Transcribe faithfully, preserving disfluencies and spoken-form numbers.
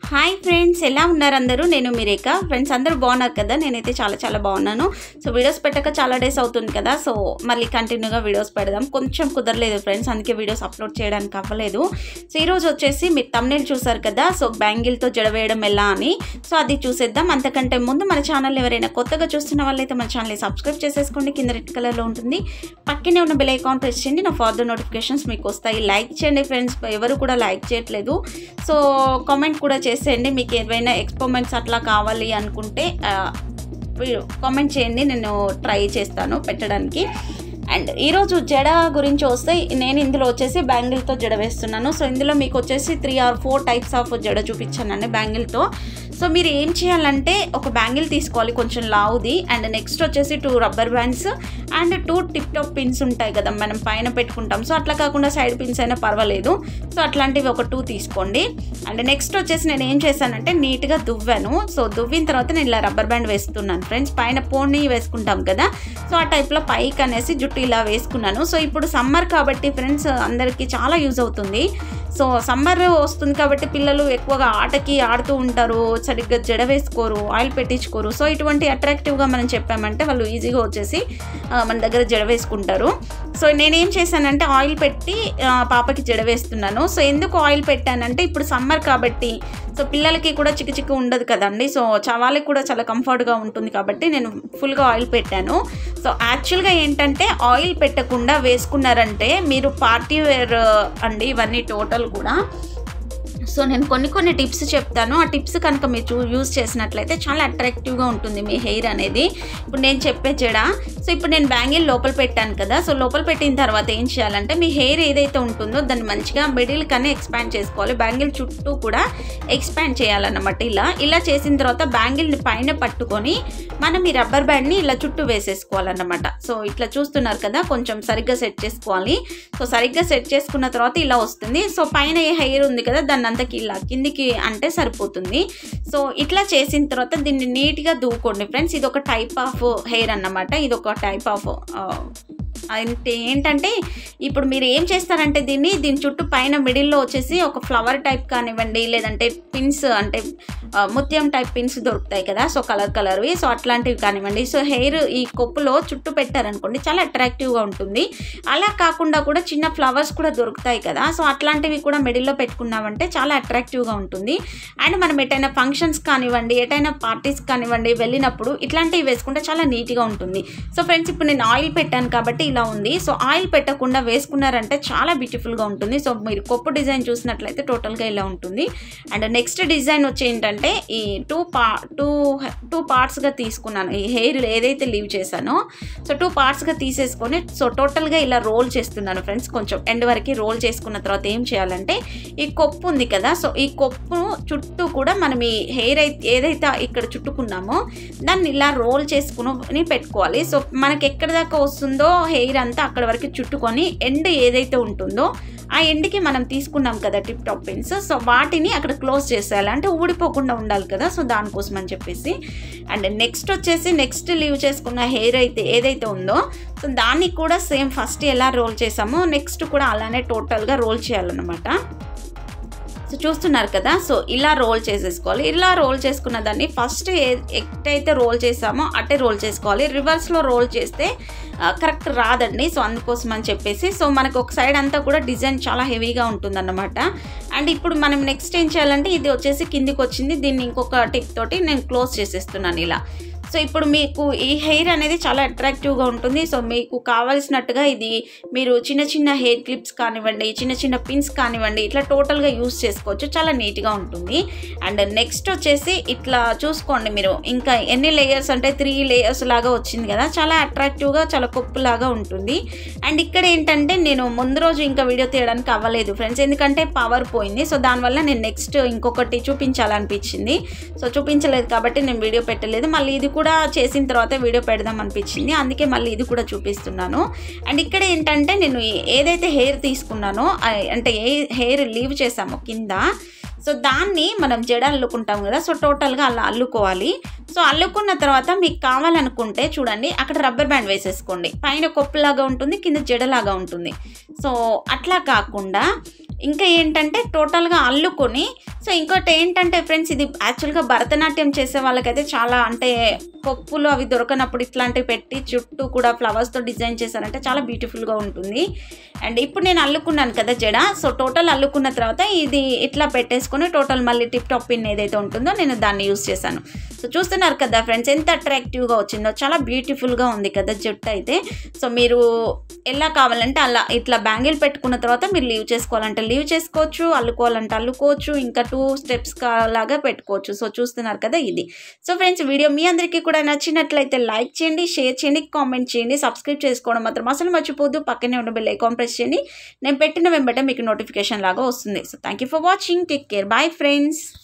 Hi friends, ఎలా ఉన్నారు అందరూ? నేను మీ రేఖ. ఫ్రెండ్స్ అందరూ బాగున్నారు కదా? నేనైతే చాలా చాలా బాగున్నాను. సో వీడియోస్ పెట్టక చాలా డేస్ అవుతుంది కదా, సో మళ్ళీ కంటిన్యూగా వీడియోస్ పెడదాం. కొంచెం కుదరలేదు ఫ్రెండ్స్, అందుకే వీడియోస్ అప్లోడ్ చేయడానికి అవ్వలేదు. సో ఈరోజు వచ్చేసి మీరు థంబ్నెయిల్ చూసారు కదా, సో బ్యాంగిల్తో జడ వేయడం ఎలా అని. సో అది చూసేద్దాం. అంతకంటే ముందు మన ఛానల్ ఎవరైనా కొత్తగా చూస్తున్న వాళ్ళైతే మన ఛానల్ని సబ్స్క్రైబ్ చేసేసుకోండి. కింద రెడ్ కలర్లో ఉంటుంది, పక్కనే ఉన్న బెల్ ఐకాన్ ప్రెస్ చేయండి. నా ఫర్దర్ నోటిఫికేషన్స్ మీకు వస్తాయి. లైక్ చేయండి ఫ్రెండ్స్, ఎవరు కూడా లైక్ చేయట్లేదు. సో కామెంట్ కూడా చేసేయండి, మీకు ఏవైనా ఎక్స్పెరిమెంట్స్ అట్లా కావాలి అనుకుంటే కామెంట్ చేయండి, నేను ట్రై చేస్తాను పెట్టడానికి. అండ్ ఈరోజు జడ గురించి వస్తే నేను ఇందులో వచ్చేసి బ్యాంగిల్తో జడ వేస్తున్నాను. సో ఇందులో మీకు వచ్చేసి three or four types of జడ చూపించానండి బ్యాంగిల్తో. సో మీరు ఏం చేయాలంటే ఒక బ్యాంగిల్ తీసుకోవాలి కొంచెం లావుది, అండ్ నెక్స్ట్ వచ్చేసి two rubber bands and two tip top pins ఉంటాయి కదా మనం పైన పెట్టుకుంటాం. సో అట్లా కాకుండా సైడ్ పిన్స్ అయినా పర్వాలేదు. సో అట్లాంటివి ఒక టూ తీసుకోండి. అండ్ నెక్స్ట్ వచ్చేసి నేను ఏం చేశానంటే నీట్గా దువ్వాను. సో దువ్విన తర్వాత నేను ఇలా రబ్బర్ బ్యాండ్ వేస్తున్నాను ఫ్రెండ్స్. పైన పోనీ వేసుకుంటాం కదా, సో ఆ టైప్లో పైకి అనేసి జుట్టు ఇలా వేసుకున్నాను. సో ఇప్పుడు సమ్మర్ కాబట్టి ఫ్రెండ్స్ అందరికీ చాలా యూజ్ అవుతుంది. సో సమ్మర్ వస్తుంది కాబట్టి పిల్లలు ఎక్కువగా ఆటకి ఆడుతూ ఉంటారు, సరిగ్గా జడ వేసుకోరు, ఆయిల్ పెట్టించుకోరు. సో ఇటువంటి అట్రాక్టివ్గా మనం చెప్పామంటే వాళ్ళు ఈజీగా వచ్చేసి మన దగ్గర జడ వేసుకుంటారు. సో నేనేం చేశానంటే ఆయిల్ పెట్టి పాపకి జడ వేస్తున్నాను. సో ఎందుకు ఆయిల్ పెట్టానంటే ఇప్పుడు సమ్మర్ కాబట్టి సో పిల్లలకి కూడా చిక్కు చిక్కు ఉండదు కదండి. సో వాళ్ళకి కూడా చాలా కంఫర్ట్గా ఉంటుంది కాబట్టి నేను ఫుల్గా ఆయిల్ పెట్టాను. సో యాక్చువల్గా ఏంటంటే ఆయిల్ పెట్టకుండా వేసుకున్నారంటే మీరు పార్టీ వేర్ అండి ఇవన్నీ టోటల్ కూడా. సో నేను కొన్ని కొన్ని టిప్స్ చెప్తాను, ఆ టిప్స్ కనుక మీరు చూ యూజ్ చేసినట్లయితే చాలా అట్రాక్టివ్గా ఉంటుంది మీ హెయిర్ అనేది. ఇప్పుడు నేను చెప్పే జడ, సో ఇప్పుడు నేను బ్యాంగిల్ లోపల పెట్టాను కదా, సో లోపల పెట్టిన తర్వాత ఏం చేయాలంటే మీ హెయిర్ ఏదైతే ఉంటుందో దాన్ని మంచిగా మిడిల్ కన్నా ఎక్స్పాండ్ చేసుకోవాలి. బ్యాంగిల్ చుట్టూ కూడా ఎక్స్పాండ్ చేయాలన్నమాట. ఇలా ఇలా చేసిన తర్వాత బ్యాంగిల్ని పైన పట్టుకొని మనం ఈ రబ్బర్ బ్యాండ్ని ఇలా చుట్టూ వేసేసుకోవాలన్నమాట. సో ఇట్లా చూస్తున్నారు కదా, కొంచెం సరిగ్గా సెట్ చేసుకోవాలి. సో సరిగ్గా సెట్ చేసుకున్న తర్వాత ఇలా వస్తుంది. సో పైన ఏ హెయిర్ ఉంది కదా దాన్ని అంతకి ఇలా కిందికి అంటే సరిపోతుంది. సో ఇట్లా చేసిన తర్వాత దీన్ని నీట్గా దువ్వుకోండి ఫ్రెండ్స్. ఇది ఒక టైప్ ఆఫ్ హెయిర్ అన్నమాట, ఇది ఒక టైప్ ఆఫ్ అంటే ఏంటంటే ఇప్పుడు మీరు ఏం చేస్తారంటే దీన్ని దీని చుట్టూ పైన మిడిల్లో వచ్చేసి ఒక ఫ్లవర్ టైప్ కానివ్వండి, లేదంటే పిన్స్ అంటే ముత్యం టైప్ పిన్స్ దొరుకుతాయి కదా, సో కలర్ కలర్వి, సో అట్లాంటివి కానివ్వండి. సో హెయిర్ ఈ కొప్పులో చుట్టూ పెట్టారనుకోండి చాలా అట్రాక్టివ్గా ఉంటుంది. అలా కాకుండా కూడా చిన్న ఫ్లవర్స్ కూడా దొరుకుతాయి కదా, సో అట్లాంటివి కూడా మిడిల్లో పెట్టుకున్నామంటే చాలా అట్రాక్టివ్గా ఉంటుంది. అండ్ మనం ఎటైనా ఫంక్షన్స్ కానివ్వండి, ఎటైనా పార్టీస్ కానివ్వండి వెళ్ళినప్పుడు ఇట్లాంటివి వేసుకుంటే చాలా నీట్గా ఉంటుంది. సో ఫ్రెండ్స్ ఇప్పుడు నేను ఆయిల్ పెట్టాను కాబట్టి ఇలా ఉంది. సో ఆయిల్ పెట్టకుండా వేసుకున్నారంటే చాలా బ్యూటిఫుల్గా ఉంటుంది. సో మీరు కొప్పు డిజైన్ చూసినట్లయితే టోటల్గా ఇలా ఉంటుంది. అండ్ నెక్స్ట్ డిజైన్ వచ్చి ఏంటంటే ఈ టూ పా టూ టూ పార్ట్స్గా తీసుకున్నాను. ఈ హెయిర్ ఏదైతే లీవ్ చేశానో సో టూ పార్ట్స్గా తీసేసుకొని సో టోటల్గా ఇలా రోల్ చేస్తున్నాను ఫ్రెండ్స్. కొంచెం ఎండ్ వరకు రోల్ చేసుకున్న తర్వాత ఏం చేయాలంటే ఈ కొప్పు ఉంది కదా, సో ఈ కొప్పు చుట్టూ కూడా మనం ఈ హెయిర్ అయితే ఏదైతే ఇక్కడ చుట్టుకున్నామో దాన్ని ఇలా రోల్ చేసుకుని పెట్టుకోవాలి. సో మనకి ఎక్కడ దాకా వస్తుందో హెయిర్ అంతా అక్కడ వరకు చుట్టుకొని ఎండ్ ఏదైతే ఉంటుందో ఆ ఎండ్కి మనం తీసుకున్నాం కదా టిప్ టాప్ పిన్స్, సో వాటిని అక్కడ క్లోజ్ చేసేయాలి, అంటే ఊడిపోకుండా ఉండాలి కదా, సో దానికోసం అని చెప్పేసి. అండ్ నెక్స్ట్ వచ్చేసి నెక్స్ట్ లీవ్ చేసుకున్న హెయిర్ అయితే ఏదైతే ఉందో సో దాన్ని కూడా సేమ్ ఫస్ట్ ఎలా రోల్ చేసామో నెక్స్ట్ కూడా అలానే టోటల్గా రోల్ చేయాలన్నమాట. సో చూస్తున్నారు కదా, సో ఇలా రోల్ చేసేసుకోవాలి. ఇలా రోల్ చేసుకున్న దాన్ని ఫస్ట్ ఎట్టయితే రోల్ చేసామో అట్టే రోల్ చేసుకోవాలి. రివర్స్లో రోల్ చేస్తే కరెక్ట్ రాదండి. సో అందుకోసం అని చెప్పేసి సో మనకు ఒక సైడ్ అంతా కూడా డిజైన్ చాలా హెవీగా ఉంటుందన్నమాట. అండ్ ఇప్పుడు మనం నెక్స్ట్ ఏం చేయాలంటే ఇది వచ్చేసి కిందికి వచ్చింది, దీన్ని ఇంకొక టిప్ తోటి నేను క్లోజ్ చేసేస్తున్నాను ఇలా. సో ఇప్పుడు మీకు ఈ హెయిర్ అనేది చాలా అట్రాక్టివ్గా ఉంటుంది. సో మీకు కావాల్సినట్టుగా ఇది మీరు చిన్న చిన్న హెయిర్ క్లిప్స్ కానివ్వండి, చిన్న చిన్న పిన్స్ కానివ్వండి, ఇట్లా టోటల్గా యూస్ చేసుకోవచ్చు, చాలా నీట్గా ఉంటుంది. అండ్ నెక్స్ట్ వచ్చేసి ఇట్లా చూసుకోండి మీరు, ఇంకా ఎన్ని లేయర్స్ అంటే త్రీ లేయర్స్ లాగా వచ్చింది కదా, చాలా అట్రాక్టివ్గా చాలా కొప్పులాగా ఉంటుంది. అండ్ ఇక్కడ ఏంటంటే నేను ముందు రోజు ఇంకా వీడియో తీయడానికి అవ్వలేదు ఫ్రెండ్స్, ఎందుకంటే పవర్ పోయింది. సో దానివల్ల నేను నెక్స్ట్ ఇంకొకటి చూపించాలనిపించింది, సో చూపించలేదు కాబట్టి నేను వీడియో పెట్టలేదు. మళ్ళీ ఇది కూడా చేసిన తర్వాత వీడియో పెడదాం అనిపించింది, అందుకే మళ్ళీ ఇది కూడా చూపిస్తున్నాను. అండ్ ఇక్కడ ఏంటంటే నేను ఏదైతే హెయిర్ తీసుకున్నానో అంటే ఏ హెయిర్ లీవ్ చేసామో కింద, సో దాన్ని మనం జడ అల్లుకుంటాం కదా, సో టోటల్గా అలా అల్లుకోవాలి. సో అల్లుకున్న తర్వాత మీకు కావాలనుకుంటే చూడండి అక్కడ రబ్బర్ బ్యాండ్ వేసేసుకోండి. పైన కొప్పులాగా ఉంటుంది, కింద జడలాగా ఉంటుంది. సో అట్లా కాకుండా ఇంకా ఏంటంటే టోటల్గా అల్లుకొని, సో ఇంకోటి ఏంటంటే ఫ్రెండ్స్, ఇది యాక్చువల్గా భరతనాట్యం చేసే వాళ్ళకైతే చాలా, అంటే పప్పులు అవి దొరకనప్పుడు ఇట్లాంటివి పెట్టి చుట్టూ కూడా ఫ్లవర్స్తో డిజైన్ చేశారంటే చాలా బ్యూటిఫుల్గా ఉంటుంది. అండ్ ఇప్పుడు నేను అల్లుకున్నాను కదా జడ, సో టోటల్ అల్లుకున్న తర్వాత ఇది ఇట్లా పెట్టేసుకొని టోటల్ మళ్ళీ టిప్ టాప్ పిన్ ఏదైతే ఉంటుందో నేను దాన్ని యూస్ చేశాను. సో చూస్తున్నారు కదా ఫ్రెండ్స్ ఎంత అట్రాక్టివ్గా వచ్చిందో, చాలా బ్యూటిఫుల్గా ఉంది కదా జుట్టు అయితే. సో మీరు ఎలా కావాలంటే అలా ఇట్లా బ్యాంగిల్ పెట్టుకున్న తర్వాత మీరు లీవ్ చేసుకోవాలంటే లీవ్ చేసుకోవచ్చు, అల్లుకోవాలంటే అల్లుకోవచ్చు, ఇంకా టూ స్టెప్స్ లాగా పెట్టుకోవచ్చు. సో చూస్తున్నారు కదా ఇది. సో ఫ్రెండ్స్ వీడియో మీ అందరికీ కూడా నచ్చినట్లయితే లైక్ చేయండి, షేర్ చేయండి, కామెంట్ చేయండి, సబ్స్క్రైబ్ చేసుకోవడం మాత్రం అసలు మర్చిపోద్దు. పక్కనే ఉన్న బెల్ ఐకాన్ ప్రెస్ చేయండి. నేను పెట్టిన వెంబట మీకు నోటిఫికేషన్ లాగా వస్తుంది. So thank you for watching. Take care. Bye friends.